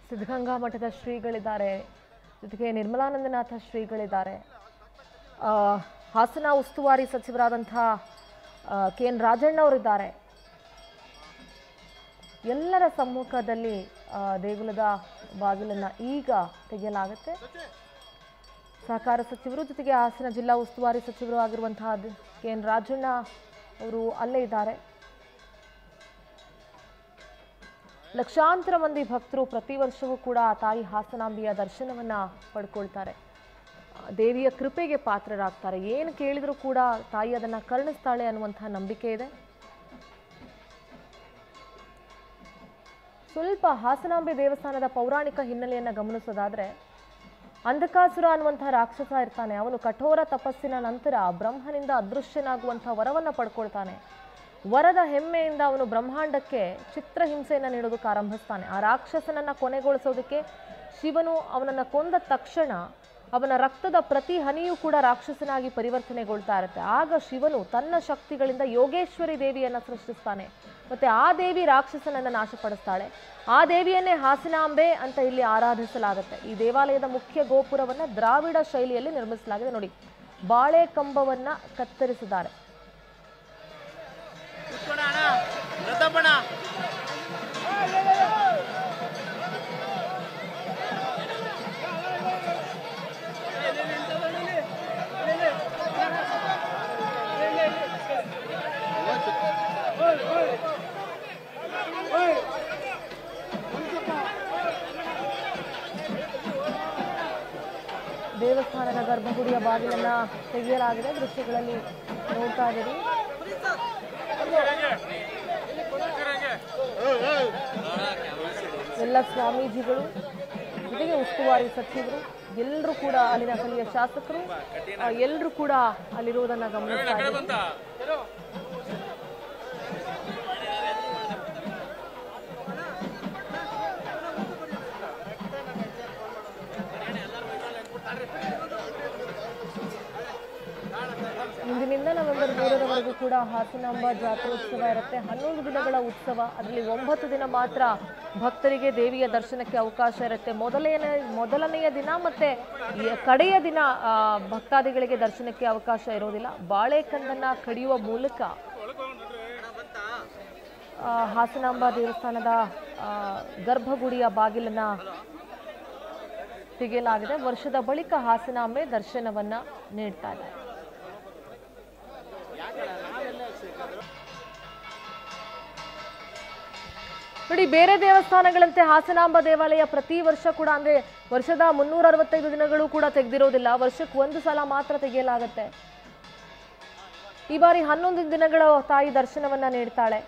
ಸಿದ್ಧಗಂಗಾ ಮಠದ ಶ್ರೀಗಳಿದ್ದಾರೆ, ಜೊತೆಗೆ ನಿರ್ಮಲಾನಂದನಾಥ ಶ್ರೀಗಳಿದ್ದಾರೆ, ಹಾಸನ ಉಸ್ತುವಾರಿ ಸಚಿವರಾದಂತಹ KN ರಾಜಣ್ಣವರಿದ್ದಾರೆ. ಎಲ್ಲರ ಸಮ್ಮುಖದಲ್ಲಿ ದೇಗುಲದ ಬಾಗಿಲನ್ನ ಈಗ ತೆಗೆಯಲಾಗುತ್ತೆ. ಸಹಕಾರ ಸಚಿವರು ಜೊತೆಗೆ ಹಾಸನ ಜಿಲ್ಲಾ ಉಸ್ತುವಾರಿ ಸಚಿವರು ಆಗಿರುವಂತಹ KN ರಾಜಣ್ಣ ಅವರು ಅಲ್ಲೇ ಇದ್ದಾರೆ. ಲಕ್ಷಾಂತರ ಮಂದಿ ಭಕ್ತರು ಪ್ರತಿ ವರ್ಷವೂ ಕೂಡ ತಾಯಿ ಹಾಸನಾಂಬೆಯ ದರ್ಶನವನ್ನ ಪಡ್ಕೊಳ್ತಾರೆ, ದೇವಿಯ ಕೃಪೆಗೆ ಪಾತ್ರರಾಗ್ತಾರೆ. ಏನು ಕೇಳಿದ್ರು ಕೂಡ ತಾಯಿ ಅದನ್ನ ಕರುಣಿಸ್ತಾಳೆ ಅನ್ನುವಂತಹ ನಂಬಿಕೆ ಇದೆ. ಸ್ವಲ್ಪ ಹಾಸನಾಂಬೆ ದೇವಸ್ಥಾನದ ಪೌರಾಣಿಕ ಹಿನ್ನೆಲೆಯನ್ನು ಗಮನಿಸೋದಾದ್ರೆ, ಅಂಧಕಾಸುರ ಅನ್ನುವಂತಹ ರಾಕ್ಷಸ ಇರ್ತಾನೆ. ಅವನು ಕಠೋರ ತಪಸ್ಸಿನ ನಂತರ ಬ್ರಹ್ಮನಿಂದ ಅದೃಶ್ಯನಾಗುವಂತಹ ವರವನ್ನು ಪಡ್ಕೊಳ್ತಾನೆ. ವರದ ಹೆಮ್ಮೆಯಿಂದ ಅವನು ಬ್ರಹ್ಮಾಂಡಕ್ಕೆ ಚಿತ್ರಹಿಂಸೆಯನ್ನು ನೀಡೋದಕ್ಕೆ ಆರಂಭಿಸ್ತಾನೆ. ಆ ರಾಕ್ಷಸನನ್ನ ಕೊನೆಗೊಳಿಸೋದಕ್ಕೆ ಶಿವನು ಅವನನ್ನು ಕೊಂದ ತಕ್ಷಣ ಅವನ ರಕ್ತದ ಪ್ರತಿ ಹನಿಯೂ ಕೂಡ ರಾಕ್ಷಸನಾಗಿ ಪರಿವರ್ತನೆಗೊಳ್ತಾ ಇರುತ್ತೆ. ಆಗ ಶಿವನು ತನ್ನ ಶಕ್ತಿಗಳಿಂದ ಯೋಗೇಶ್ವರಿ ದೇವಿಯನ್ನು ಸೃಷ್ಟಿಸ್ತಾನೆ. ಮತ್ತೆ ಆ ದೇವಿ ರಾಕ್ಷಸನನ್ನು ನಾಶಪಡಿಸ್ತಾಳೆ. ಆ ದೇವಿಯನ್ನೇ ಹಾಸನಾಂಬೆ ಅಂತ ಇಲ್ಲಿ ಆರಾಧಿಸಲಾಗುತ್ತೆ. ಈ ದೇವಾಲಯದ ಮುಖ್ಯ ಗೋಪುರವನ್ನು ದ್ರಾವಿಡ ಶೈಲಿಯಲ್ಲಿ ನಿರ್ಮಿಸಲಾಗಿದೆ. ನೋಡಿ, ಬಾಳೆ ಕಂಬವನ್ನ ಕತ್ತರಿಸಿದ್ದಾರೆ. ದೇವಸ್ಥಾನದ ಗರ್ಭಗುಡಿಯ ಬಾಗಿಲನ್ನ ತೆಗೆಯಲಾಗಿದೆ. ದೃಶ್ಯಗಳಲ್ಲಿ ನೋಡ್ತಾ ಇದ್ದೀರಿ. ಎಲ್ಲ ಸ್ವಾಮೀಜಿಗಳು ಜೊತೆಗೆ ಉಸ್ತುವಾರಿ ಸಚಿವರು ಎಲ್ಲರೂ ಕೂಡ, ಅಲ್ಲಿನ ಸ್ಥಳೀಯ ಶಾಸಕರು ಎಲ್ಲರೂ ಕೂಡ ಅಲ್ಲಿರುವುದನ್ನ ಗಮನಿಸ್ತಾ ಇದ್ದೀವಿ. ಇಂದಿನಿಂದ ನವೆಂಬರ್ 3ರವರೆಗೂ ಕೂಡ ಹಾಸನಾಂಬ ಜಾತ್ರೋತ್ಸವ ಇರುತ್ತೆ. 11 ದಿನಗಳ ಉತ್ಸವ. ಅದರಲ್ಲಿ 9 ದಿನ ಮಾತ್ರ ಭಕ್ತರಿಗೆ ದೇವಿಯ ದರ್ಶನಕ್ಕೆ ಅವಕಾಶ ಇರುತ್ತೆ. ಮೊದಲನೆಯ ದಿನ ಮತ್ತೆ ಕಡೆಯ ದಿನ ಭಕ್ತಾದಿಗಳಿಗೆ ದರ್ಶನಕ್ಕೆ ಅವಕಾಶ ಇರೋದಿಲ್ಲ. ಬಾಳೆಕಂದನ್ನ ಕಡಿಯುವ ಮೂಲಕ ಹಾಸನಾಂಬ ದೇವಸ್ಥಾನದ ಗರ್ಭಗುಡಿಯ ಬಾಗಿಲನ್ನ ತೆಗೆಯಲಾಗಿದೆ. ವರ್ಷದ ಬಳಿಕ ಹಾಸನಾಂಬೆ ದರ್ಶನವನ್ನ ನೀಡ್ತಾ ಇದೆ. ನೋಡಿ, ಬೇರೆ ದೇವಸ್ಥಾನಗಳಂತೆ ಹಾಸನಾಂಬ ದೇವಾಲಯ ಪ್ರತಿ ವರ್ಷ ಕೂಡ, ಅಂದ್ರೆ ವರ್ಷದ 365 ದಿನಗಳು ಕೂಡ ತೆಗೆದಿರೋದಿಲ್ಲ. ವರ್ಷಕ್ಕೆ ಒಂದು ಸಲ ಮಾತ್ರ ತೆಗೆಯಲಾಗುತ್ತೆ. ಈ ಬಾರಿ 11 ದಿನಗಳ ತಾಯಿ ದರ್ಶನವನ್ನ ನೀಡ್ತಾಳೆ.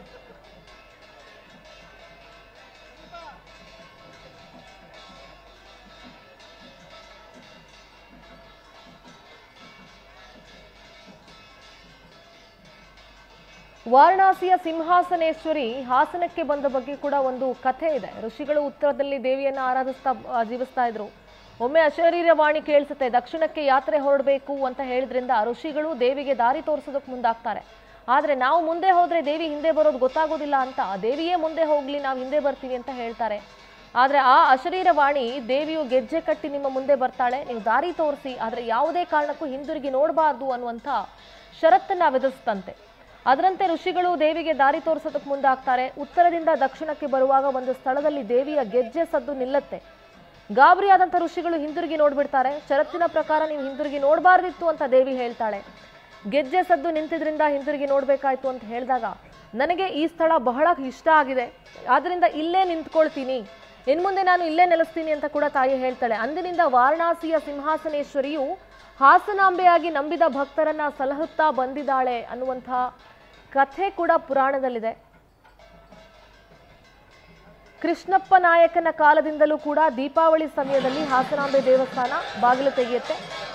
ವಾರಣಾಸಿಯ ಸಿಂಹಾಸನೇಶ್ವರಿ ಹಾಸನಕ್ಕೆ ಬಂದ ಬಗ್ಗೆ ಕೂಡ ಒಂದು ಕಥೆ ಇದೆ. ಋಷಿಗಳು ಉತ್ತರದಲ್ಲಿ ದೇವಿಯನ್ನ ಆರಾಧಿಸ್ತಾ ಜೀವಿಸ್ತಾ ಇದ್ರು. ಒಮ್ಮೆ ಅಶರೀರವಾಣಿ ಕೇಳಿಸುತ್ತೆ, ದಕ್ಷಿಣಕ್ಕೆ ಯಾತ್ರೆ ಹೊರಡಬೇಕು ಅಂತ ಹೇಳಿದ್ರಿಂದ ಋಷಿಗಳು ದೇವಿಗೆ ದಾರಿ ತೋರಿಸೋದಕ್ಕೆ ಮುಂದಾಗ್ತಾರೆ. ಆದ್ರೆ ನಾವು ಮುಂದೆ ಹೋದ್ರೆ ದೇವಿ ಹಿಂದೆ ಬರೋದು ಗೊತ್ತಾಗೋದಿಲ್ಲ ಅಂತ ದೇವಿಯೇ ಮುಂದೆ ಹೋಗ್ಲಿ, ನಾವು ಹಿಂದೆ ಬರ್ತೀವಿ ಅಂತ ಹೇಳ್ತಾರೆ. ಆದ್ರೆ ಆ ಅಶರೀರವಾಣಿ ದೇವಿಯು ಗೆಜ್ಜೆ ಕಟ್ಟಿ ನಿಮ್ಮ ಮುಂದೆ ಬರ್ತಾಳೆ, ನೀವು ದಾರಿ ತೋರಿಸಿ, ಆದ್ರೆ ಯಾವುದೇ ಕಾರಣಕ್ಕೂ ಹಿಂದಿರುಗಿ ನೋಡಬಾರ್ದು ಅನ್ನುವಂಥ ಷರತ್ತನ್ನ ವಿಧಿಸ್ತಂತೆ. ಅದರಂತೆ ಋಷಿಗಳು ದೇವಿಗೆ ದಾರಿ ತೋರಿಸೋದಕ್ಕೆ ಮುಂದಾಗ್ತಾರೆ. ಉತ್ತರದಿಂದ ದಕ್ಷಿಣಕ್ಕೆ ಬರುವಾಗ ಒಂದು ಸ್ಥಳದಲ್ಲಿ ದೇವಿಯ ಗೆಜ್ಜೆ ಸದ್ದು ನಿಲ್ಲತ್ತೆ. ಗಾಬರಿಯಾದಂಥ ಋಷಿಗಳು ಹಿಂದಿರುಗಿ ನೋಡ್ಬಿಡ್ತಾರೆ. ಷರತ್ತಿನ ಪ್ರಕಾರ ನೀವು ಹಿಂದಿರುಗಿ ನೋಡಬಾರ್ದಿತ್ತು ಅಂತ ದೇವಿ ಹೇಳ್ತಾಳೆ. ಗೆಜ್ಜೆ ಸದ್ದು ನಿಂತಿದ್ರಿಂದ ಹಿಂದಿರುಗಿ ನೋಡ್ಬೇಕಾಯ್ತು ಅಂತ ಹೇಳಿದಾಗ, ನನಗೆ ಈ ಸ್ಥಳ ಬಹಳ ಇಷ್ಟ ಆಗಿದೆ, ಆದ್ರಿಂದ ಇಲ್ಲೇ ನಿಂತ್ಕೊಳ್ತೀನಿ, ಇನ್ಮುಂದೆ ನಾನು ಇಲ್ಲೇ ನೆಲೆಸ್ತೀನಿ ಅಂತ ಕೂಡ ತಾಯಿ ಹೇಳ್ತಾಳೆ. ಅಂದಿನಿಂದ ವಾರಣಾಸಿಯ ಸಿಂಹಾಸನೇಶ್ವರಿಯು ಹಾಸನಾಂಬೆಯಾಗಿ ನಂಬಿದ ಭಕ್ತರನ್ನ ಸಲಹುತ್ತಾ ಬಂದಿದ್ದಾಳೆ ಅನ್ನುವಂಥ ಕಥೆ ಕೂಡ ಪುರಾಣದಲ್ಲಿದೆ. ಕೃಷ್ಣಪ್ಪ ನಾಯಕನ ಕಾಲದಿಂದಲೂ ಕೂಡ ದೀಪಾವಳಿ ಸಮಯದಲ್ಲಿ ಹಾಸನಾಂಬೆ ದೇವಸ್ಥಾನ ಬಾಗಿಲು ತೆಗೆಯುತ್ತೆ.